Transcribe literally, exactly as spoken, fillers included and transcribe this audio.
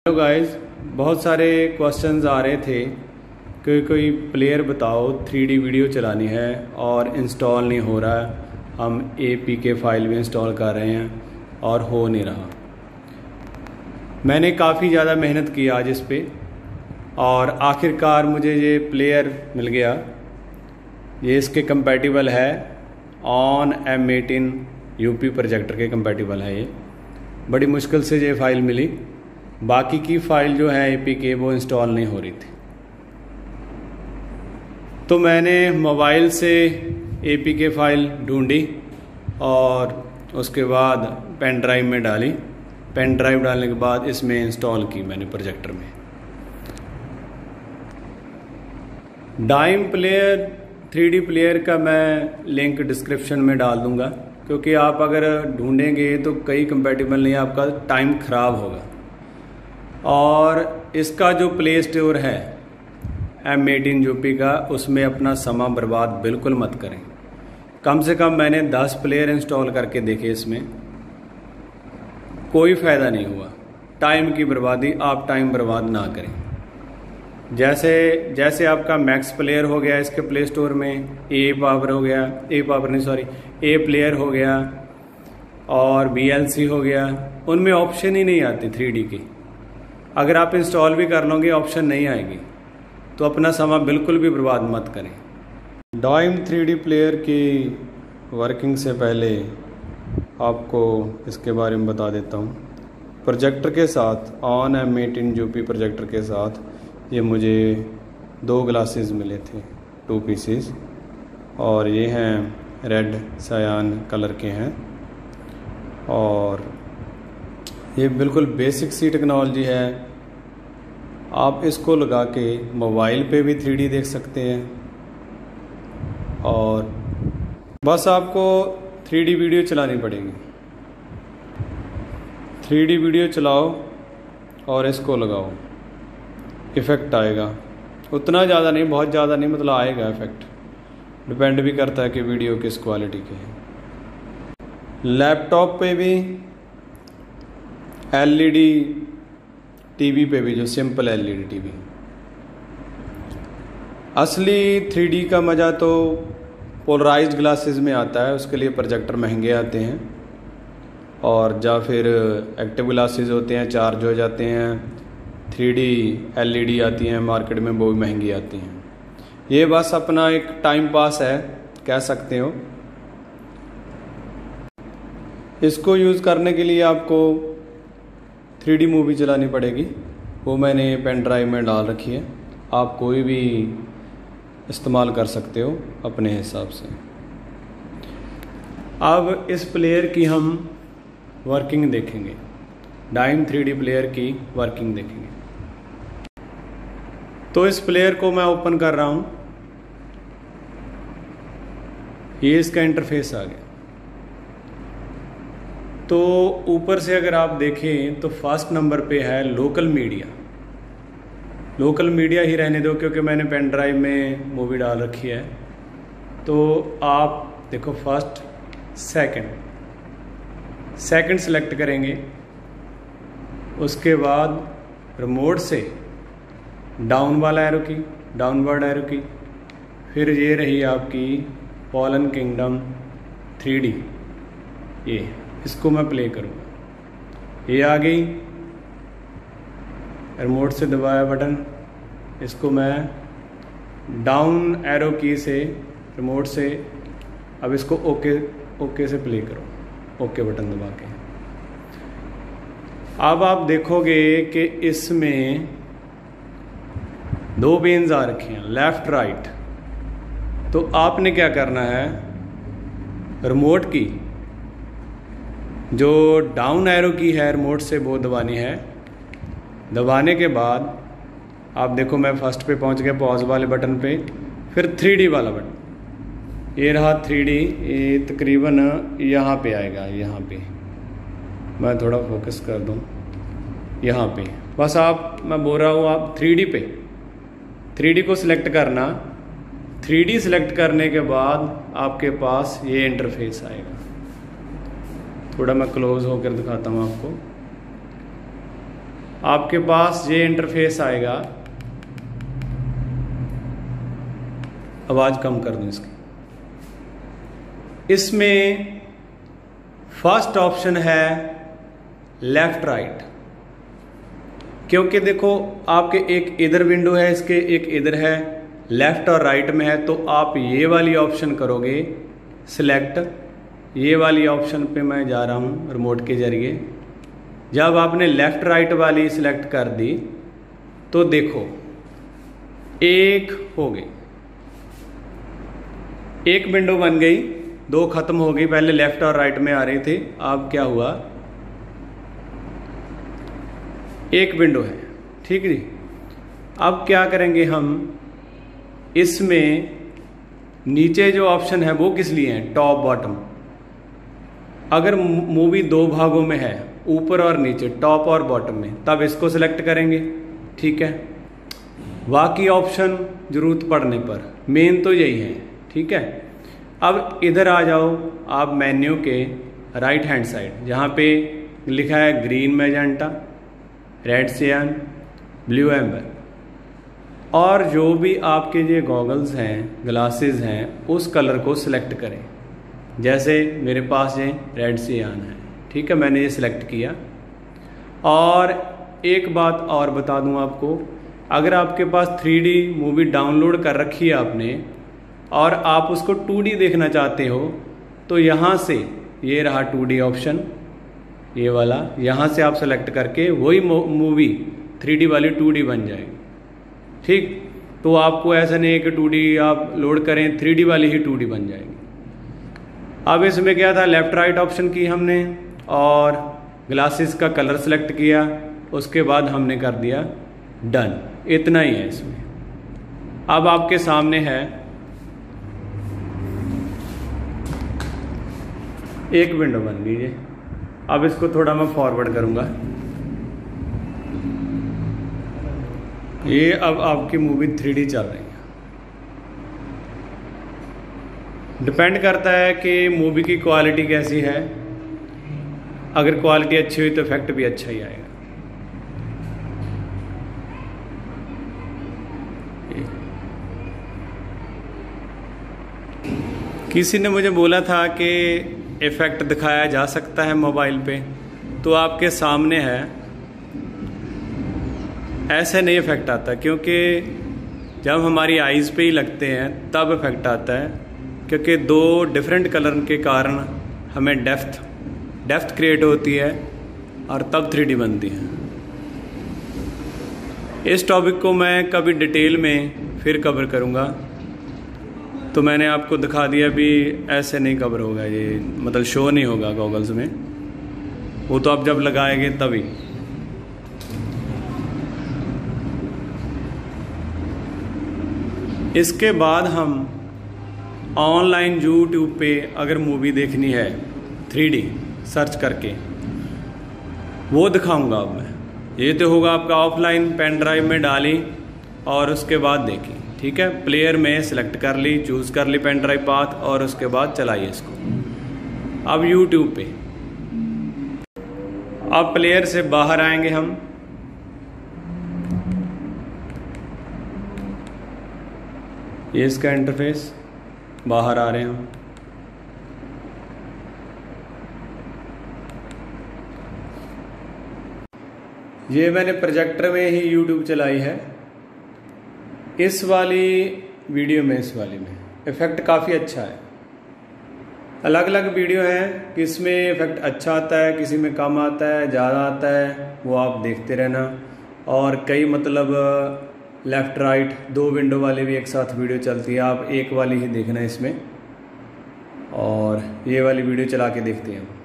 Hello guys, बहुत सारे questions आ रहे थे कि कोई प्लेयर बताओ थ्री डी वीडियो चलानी है और इंस्टॉल नहीं हो रहा है। हम ए पी के फाइल भी इंस्टॉल कर रहे हैं और हो नहीं रहा। मैंने काफ़ी ज़्यादा मेहनत की आज इस पे और आखिरकार मुझे ये प्लेयर मिल गया। ये इसके कंपैटिबल है, on M eighteen UP projector के कंपैटिबल है। ये बड़ी मुश्किल से ये फ़ाइल मिली, बाकी की फ़ाइल जो है ए पी के वो इंस्टॉल नहीं हो रही थी। तो मैंने मोबाइल से ए पी के फ़ाइल ढूंढी और उसके बाद पेन ड्राइव में डाली। पेन ड्राइव डालने के बाद इसमें इंस्टॉल की मैंने प्रोजेक्टर में। Dime player three D player का मैं लिंक डिस्क्रिप्शन में डाल दूंगा, क्योंकि आप अगर ढूंढेंगे तो कई कंपैटिबल नहीं, आपका टाइम ख़राब होगा। और इसका जो प्ले स्टोर है एम एटीन यूपी का, उसमें अपना समय बर्बाद बिल्कुल मत करें। कम से कम मैंने दस प्लेयर इंस्टॉल करके देखे, इसमें कोई फ़ायदा नहीं हुआ। टाइम की बर्बादी, आप टाइम बर्बाद ना करें। जैसे जैसे आपका मैक्स प्लेयर हो गया इसके प्ले स्टोर में, ए पावर हो गया, ए पावर नहीं सॉरी ए प्लेयर हो गया और बी एल सी हो गया, उनमें ऑप्शन ही नहीं आती थ्री डी की। अगर आप इंस्टॉल भी कर लोगे ऑप्शन नहीं आएगी, तो अपना समय बिल्कुल भी बर्बाद मत करें। डाइम थ्री डी प्लेयर की वर्किंग से पहले आपको इसके बारे में बता देता हूँ। प्रोजेक्टर के साथ, on M eighteen UP projector के साथ ये मुझे दो ग्लासेस मिले थे, टू पीसेस, और ये हैं रेड सायान कलर के हैं। और ये बिल्कुल बेसिक सी टेक्नोलॉजी है। आप इसको लगा के मोबाइल पे भी थ्री डी देख सकते हैं। और बस आपको थ्री डी वीडियो चलानी पड़ेगी। थ्री डी वीडियो चलाओ और इसको लगाओ, इफ़ेक्ट आएगा। उतना ज़्यादा नहीं, बहुत ज़्यादा नहीं, मतलब आएगा इफ़ेक्ट। डिपेंड भी करता है कि वीडियो किस क्वालिटी के है। लैपटॉप पे भी, एल ई डी टीवी पे भी, जो simple L E D TV. असली थ्री डी का मज़ा तो पोलराइज्ड ग्लासेस में आता है, उसके लिए प्रोजेक्टर महंगे आते हैं। और या फिर एक्टिव ग्लासेस होते हैं, चार्ज हो जाते हैं। Three D L E D आती हैं मार्केट में, वो भी महंगी आती हैं। ये बस अपना एक टाइम पास है, कह सकते हो। इसको यूज़ करने के लिए आपको थ्री डी मूवी चलानी पड़ेगी, वो मैंने पेन ड्राइव में डाल रखी है। आप कोई भी इस्तेमाल कर सकते हो अपने हिसाब से। अब इस प्लेयर की हम वर्किंग देखेंगे, डाइम थ्री डी प्लेयर की वर्किंग देखेंगे। तो इस प्लेयर को मैं ओपन कर रहा हूँ। ये इसका इंटरफेस आ गया। तो ऊपर से अगर आप देखें तो फर्स्ट नंबर पे है लोकल मीडिया। लोकल मीडिया ही रहने दो, क्योंकि मैंने पेन ड्राइव में मूवी डाल रखी है। तो आप देखो, फर्स्ट सेकंड सेकंड सेलेक्ट करेंगे। उसके बाद रिमोट से डाउन वाला एरो की, डाउनवर्ड एरो की, फिर ये रही आपकी फॉलन किंगडम थ्री डी। ये इसको मैं प्ले करूँगा। ये आ गई, रिमोट से दबाया बटन। इसको मैं डाउन एरो की से, रिमोट से, अब इसको ओके ओके से प्ले करो, ओके बटन दबा के। अब आप देखोगे कि इसमें दो बेन्स आ रखे हैं, लेफ्ट राइट। तो आपने क्या करना है, रिमोट की जो डाउन एरो की है रिमोट से, वो दबानी है। दबाने के बाद आप देखो, मैं फर्स्ट पे पहुंच गया, पॉज वाले बटन पे। फिर थ्री डी वाला बटन, ये रहा थ्री डी। ये तकरीबन यहाँ पे आएगा, यहाँ पे मैं थोड़ा फोकस कर दूँ, यहाँ पे। बस आप, मैं बोल रहा हूँ, आप थ्री डी पे थ्री डी को सिलेक्ट करना। थ्री डी सिलेक्ट करने के बाद आपके पास ये इंटरफेस आएगा। थोड़ा मैं क्लोज होकर दिखाता हूँ आपको। आपके पास ये इंटरफेस आएगा। आवाज़ कम कर दूं इसकी। इसमें फर्स्ट ऑप्शन है लेफ्ट राइट, क्योंकि देखो आपके एक इधर विंडो है, इसके एक इधर है, लेफ्ट और राइट में है, तो आप ये वाली ऑप्शन करोगे सिलेक्ट। ये वाली ऑप्शन पे मैं जा रहा हूँ रिमोट के जरिए। जब आपने लेफ्ट राइट वाली सिलेक्ट कर दी तो देखो एक हो गई, एक विंडो बन गई, दो खत्म हो गई। पहले लेफ्ट और राइट में आ रहे थे, अब क्या हुआ, एक विंडो है। ठीक है जी। अब क्या करेंगे हम, इसमें नीचे जो ऑप्शन है वो किस लिए है, टॉप बॉटम। अगर मूवी दो भागों में है, ऊपर और नीचे, टॉप और बॉटम में, तब इसको सिलेक्ट करेंगे। ठीक है। बाकी ऑप्शन जरूरत पड़ने पर, मेन तो यही है। ठीक है। अब इधर आ जाओ आप मेन्यू के राइट हैंड साइड, जहाँ पे लिखा है green magenta, red cyan, blue amber, और जो भी आपके ये गॉगल्स हैं, ग्लासेस हैं, उस कलर को सिलेक्ट करें। जैसे मेरे पास ये रेड सियान है। ठीक है, मैंने ये सिलेक्ट किया। और एक बात और बता दूं आपको, अगर आपके पास थ्री डी मूवी डाउनलोड कर रखी है आपने और आप उसको टू डी देखना चाहते हो, तो यहाँ से ये रहा टू डी ऑप्शन, ये वाला, यहाँ से आप सेलेक्ट करके वही मूवी थ्री डी वाली टू डी बन जाएगी। ठीक, तो आपको ऐसा नहीं है कि टू डी आप लोड करें, थ्री डी वाली ही टू डी बन जाएगी। अब इसमें क्या था, लेफ्ट राइट ऑप्शन की हमने और ग्लासेस का कलर सेलेक्ट किया, उसके बाद हमने कर दिया डन। इतना ही है इसमें। अब आपके सामने है एक विंडो बन गई है। अब इसको थोड़ा मैं फॉरवर्ड करूंगा। ये अब आपकी मूवी थ्री डी चल रही है। डिपेंड करता है कि मूवी की क्वालिटी कैसी है। अगर क्वालिटी अच्छी हुई तो इफेक्ट भी अच्छा ही आएगा। किसी ने मुझे बोला था कि इफेक्ट दिखाया जा सकता है मोबाइल पे, तो आपके सामने है। ऐसे नहीं इफेक्ट आता, क्योंकि जब हमारी आईज पे ही लगते हैं तब इफेक्ट आता है, क्योंकि दो डिफरेंट कलर के कारण हमें डेप्थ डेप्थ क्रिएट होती है और तब थ्री डी बनती है। इस टॉपिक को मैं कभी डिटेल में फिर कवर करूँगा। तो मैंने आपको दिखा दिया, भी ऐसे नहीं कवर होगा, ये मतलब शो नहीं होगा गॉगल्स में, वो तो आप जब लगाएंगे तभी। इसके बाद हम ऑनलाइन यूट्यूब पे अगर मूवी देखनी है थ्री डी सर्च करके, वो दिखाऊंगा अब मैं। ये तो होगा आपका ऑफलाइन, पेन ड्राइव में डाली और उसके बाद देखी। ठीक है, प्लेयर में सिलेक्ट कर ली, चूज कर ली पेन ड्राइव पाथ, और उसके बाद चलाइए इसको। अब यूट्यूब पे अब प्लेयर से बाहर आएंगे हम। ये इसका इंटरफेस, बाहर आ रहे हैं हम। ये मैंने प्रोजेक्टर में ही यूट्यूब चलाई है। इस वाली वीडियो में, इस वाली में इफेक्ट काफ़ी अच्छा है। अलग अलग वीडियो हैं, किस में इफेक्ट अच्छा आता है, किसी में कम आता है, ज़्यादा आता है, वो आप देखते रहना। और कई मतलब लेफ़्ट राइट दो विंडो वाले भी एक साथ वीडियो चलती है, आप एक वाली ही देखना इसमें। और ये वाली वीडियो चला के देखते हैं।